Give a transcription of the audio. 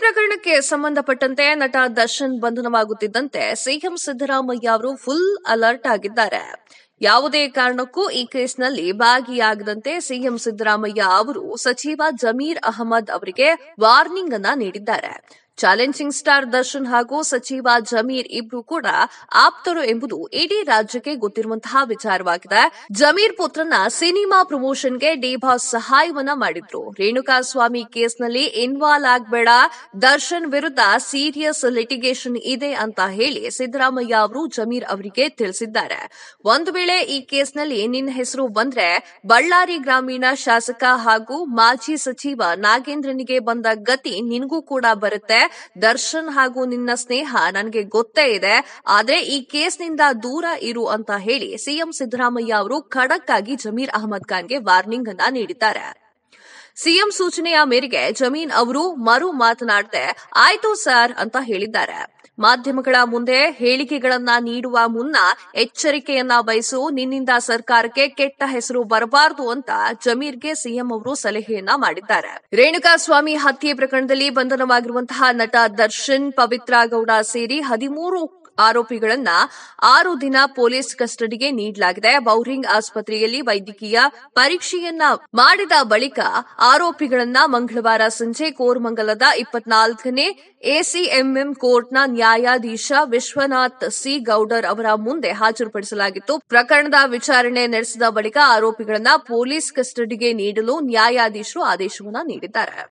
ಪ್ರಕರಣಕ್ಕೆ ಸಂಬಂಧಪಟ್ಟಂತೆ ನಟ ದರ್ಶನ್ ಬಂಧನವಾಗುತ್ತಿದ್ದಂತೆ ಸಿಎಂ ಸಿದ್ದರಾಮಯ್ಯ ಅವರು ಫುಲ್ ಅಲರ್ಟ್ ಆಗಿದ್ದಾರೆ. ಯಾವುದೇ ಕಾರಣಕ್ಕೂ ಈ ಕೇಸ್ನಲ್ಲಿ ಭಾಗಿಯಾಗದಂತೆ ಸಿಎಂ ಸಿದ್ದರಾಮಯ್ಯ ಅವರು ಸಚಿವ ಜಮೀರ್ ಅಹಮದ್ ಅವರಿಗೆ ವಾರ್ನಿಂಗ್ ಅನ್ನ ನೀಡಿದ್ದಾರೆ. ಚಾಲೆಂಜಿಂಗ್ ಸ್ಟಾರ್ ದರ್ಶನ್ ಹಾಗೂ ಸಚಿವ ಜಮೀರ್ ಇಬ್ರು ಕೂಡ ಆಪ್ತರು ಎಂಬುದು ಇಡೀ ರಾಜ್ಯಕ್ಕೆ ಗೊತ್ತಿರುವಂತಹ ವಿಚಾರವಾಗಿದೆ. ಜಮೀರ್ ಪುತ್ರನ ಸಿನಿಮಾ ಪ್ರಮೋಷನ್ಗೆ ಡಿ ಬಾಸ್ ಸಹಾಯವನ್ನ ಮಾಡಿದ್ರು. ರೇಣುಕಾಸ್ವಾಮಿ ಕೇಸ್ನಲ್ಲಿ ಇನ್ವಾಲ್ವ್ ಆಗಬೇಡ, ದರ್ಶನ್ ವಿರುದ್ಧ ಸೀರಿಯಸ್ ಲಿಟಿಗೇಷನ್ ಇದೆ ಅಂತ ಹೇಳಿ ಸಿದ್ದರಾಮಯ್ಯ ಅವರು ಜಮೀರ್ ಅವರಿಗೆ ತಿಳಿಸಿದ್ದಾರೆ. ಒಂದು ವೇಳೆ ಈ ಕೇಸ್ನಲ್ಲಿ ನಿನ್ನ ಹೆಸರು ಬಂದ್ರೆ ಬಳ್ಳಾರಿ ಗ್ರಾಮೀಣ ಶಾಸಕ ಹಾಗೂ ಮಾಜಿ ಸಚಿವ ನಾಗೇಂದ್ರನಿಗೆ ಬಂದ ಗತಿ ನಿನಗೂ ಕೂಡ ಬರುತ್ತೆ. ದರ್ಶನ್ ಹಾಗೂ ನಿನ್ನ ಸ್ನೇಹ ನನಗೆ ಗೊತ್ತೇ ಇದೆ, ಆದ್ರೆ ಈ ಕೇಸ್ನಿಂದ ದೂರ ಇರು ಅಂತ ಹೇಳಿ ಸಿಎಂ ಸಿದ್ದರಾಮಯ್ಯ ಅವರು ಖಡಕ್ ಆಗಿ ಜಮೀರ್ ಅಹಮದ್ ಖಾನ್ಗೆ ವಾರ್ನಿಂಗ್ ಅನ್ನ ನೀಡಿದ್ದಾರೆ. ಸಿಎಂ ಸೂಚನೆಯ ಮೇರೆಗೆ ಜಮೀರ್ ಅವರು ಮರು ಮಾತನಾಡದೆ ಆಯ್ತು ಸರ್ ಅಂತ ಹೇಳಿದ್ದಾರೆ. ಮಾಧ್ಯಮಗಳ ಮುಂದೆ ಹೇಳಿಕೆಗಳನ್ನ ನೀಡುವ ಮುನ್ನ ಎಚ್ಚರಿಕೆಯನ್ನ ವಹಿಸು, ನಿನ್ನಿಂದ ಸರ್ಕಾರಕ್ಕೆ ಕೆಟ್ಟ ಹೆಸರು ಬರಬಾರದು ಅಂತ ಜಮೀರ್ಗೆ ಸಿಎಂ ಅವರು ಸಲಹೆಯನ್ನ ಮಾಡಿದ್ದಾರೆ. ರೇಣುಕಾಸ್ವಾಮಿ ಹತ್ಯೆ ಪ್ರಕರಣದಲ್ಲಿ ಬಂಧನವಾಗಿರುವಂತಹ ನಟ ದರ್ಶನ್, ಪವಿತ್ರ ಗೌಡ ಸೇರಿ 13 ಆರೋಪಿಗಳನ್ನ 6 ದಿನ ಪೊಲೀಸ್ ಕಸ್ಟಡಿಗೆ ನೀಡಲಾಗಿದೆ. ಬೌರಿಂಗ್ ಆಸ್ಪತ್ರೆಯಲ್ಲಿ ವೈದ್ಯಕೀಯ ಪರೀಕ್ಷೆಯನ್ನ ಮಾಡಿದ ಬಳಿಕ ಆರೋಪಿಗಳನ್ನ ಮಂಗಳವಾರ ಸಂಜೆ ಕೋರಮಂಗಲದ 24ನೇ ಎಸಿಎಂಎಂ ಕೋರ್ಟ್ನ ನ್ಯಾಯಾಧೀಶ ವಿಶ್ವನಾಥ್ ಸಿ ಗೌಡರ್ ಅವರ ಮುಂದೆ ಹಾಜರುಪಡಿಸಲಾಗಿತ್ತು. ಪ್ರಕರಣದ ವಿಚಾರಣೆ ನಡೆಸಿದ ಬಳಿಕ ಆರೋಪಿಗಳನ್ನ ಪೊಲೀಸ್ ಕಸ್ಟಡಿಗೆ ನೀಡಲು ನ್ಯಾಯಾಧೀಶರು ಆದೇಶವನ್ನ ನೀಡಿದ್ದಾರೆ.